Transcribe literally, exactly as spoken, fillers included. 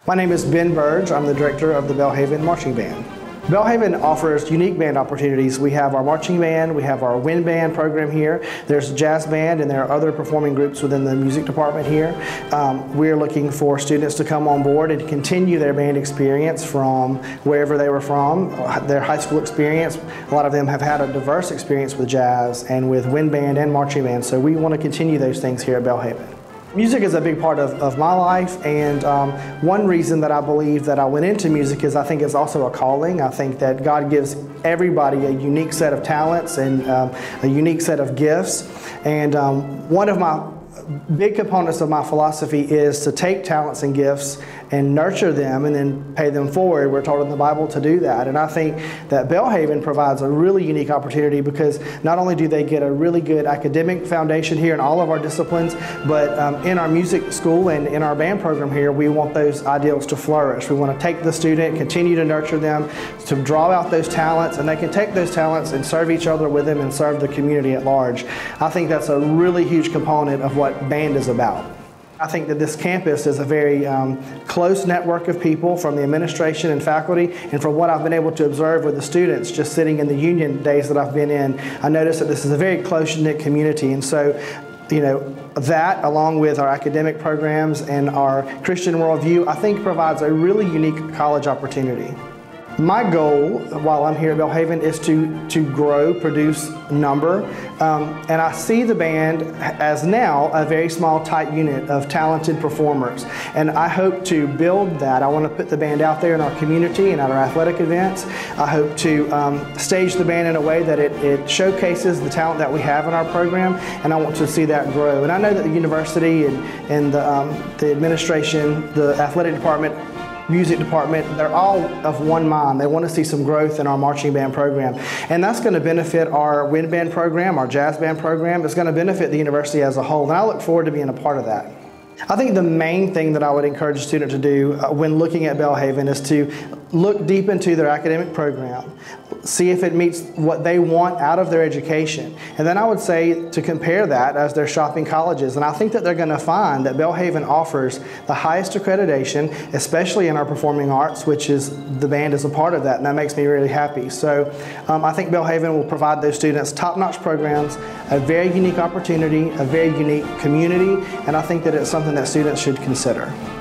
My name is Ben Burge. I'm the director of the Belhaven Marching Band. Belhaven offers unique band opportunities. We have our marching band, we have our wind band program here, there's a jazz band, and there are other performing groups within the music department here. Um, we're looking for students to come on board and continue their band experience from wherever they were from, their high school experience. A lot of them have had a diverse experience with jazz and with wind band and marching band, so we want to continue those things here at Belhaven. Music is a big part of, of my life, and um, one reason that I believe that I went into music is I think it's also a calling. I think that God gives everybody a unique set of talents and um, a unique set of gifts, and um, one of my big components of my philosophy is to take talents and gifts and nurture them and then pay them forward. We're told in the Bible to do that. And I think that Belhaven provides a really unique opportunity because not only do they get a really good academic foundation here in all of our disciplines, but um, in our music school and in our band program here, we want those ideals to flourish. We want to take the student, continue to nurture them, to draw out those talents, and they can take those talents and serve each other with them and serve the community at large. I think that's a really huge component of what band is about. I think that this campus is a very um, close network of people from the administration and faculty, and from what I've been able to observe with the students just sitting in the union days that I've been in, I noticed that this is a very close-knit community. And so, you know, that along with our academic programs and our Christian worldview, I think provides a really unique college opportunity. My goal while I'm here at Belhaven is to, to grow, produce number, um, and I see the band as now a very small, tight unit of talented performers. And I hope to build that. I want to put the band out there in our community and at our athletic events. I hope to um, stage the band in a way that it, it showcases the talent that we have in our program, and I want to see that grow. And I know that the university and, and the, um, the administration, the athletic department, music department, they're all of one mind. They want to see some growth in our marching band program. And that's going to benefit our wind band program, our jazz band program. It's going to benefit the university as a whole. And I look forward to being a part of that. I think the main thing that I would encourage a student to do uh, when looking at Belhaven is to look deep into their academic program, see if it meets what they want out of their education. And then I would say to compare that as they're shopping colleges. And I think that they're going to find that Belhaven offers the highest accreditation, especially in our performing arts, which is the band is a part of that, and that makes me really happy. So um, I think Belhaven will provide those students top-notch programs, a very unique opportunity, a very unique community, and I think that it's something that students should consider.